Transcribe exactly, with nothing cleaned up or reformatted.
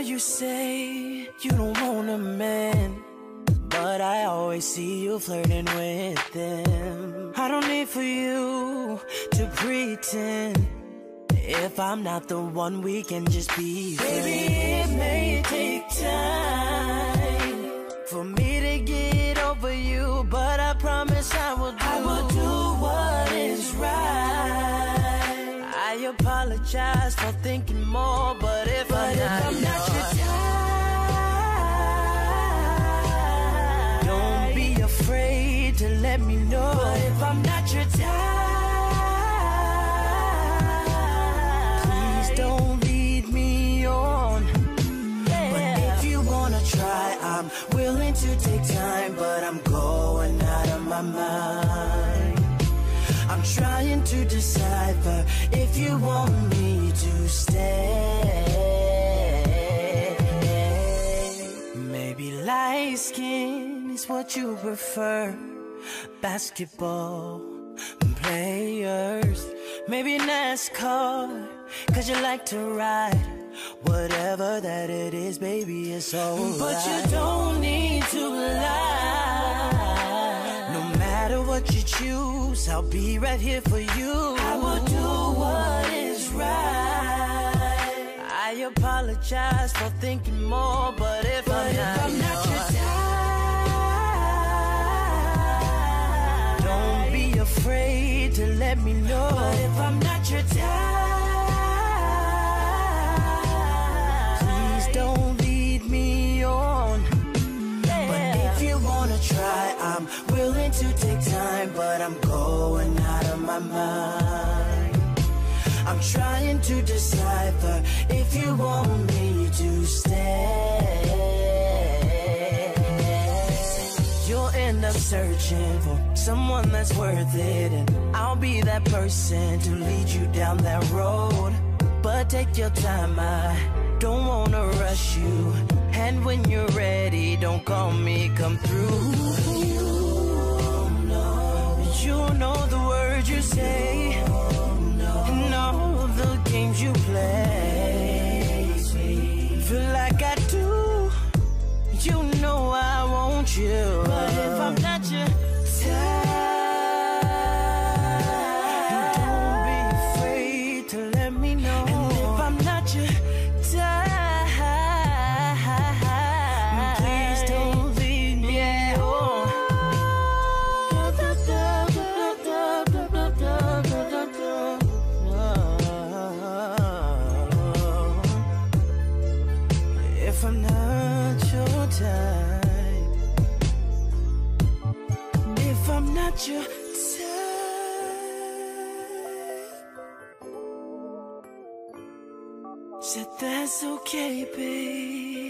you say you don't want a man, but I always see you flirting with them. I don't need for you to pretend. If I'm not the one, we can just be friends. Baby, it may take time for me to get over you, but I promise I will do, I will do what is right. I apologize for thinking more, but if but I'm, if not, I'm not your type, don't be afraid to let me know. But if I'm not your type, please don't lead me on. Yeah. But if you wanna try, I'm willing to take time, but I'm going out of my mind. I'm trying to decipher if you want me to stay. Maybe light skin is what you prefer. Basketball players, maybe NASCAR, cause you like to ride. Whatever that it is, baby, it's alright. But you don't need to lie. No matter what you choose, I'll be right here for you. I will do what is right. I apologize for thinking more, but if but I'm, if not, I'm not your type, don't be afraid to let me know. But if I'm not your type, please don't lead me on. Yeah. But if you wanna try, I'm willing to take time, but I'm going out of my mind. I'm trying to decipher if you want me to stay. You'll end up searching for someone that's worth it, and I'll be that person to lead you down that road. But take your time, I don't wanna rush you. And when you're ready, don't call me, come through. You know the words you say, and all the games you play. Feel like I do, you know I want you. But if I'm not your type, don't be afraid to let me know. And if I'm not your type, please don't leave me on. If I'm not your type, if I'm not your type, said that's okay, babe.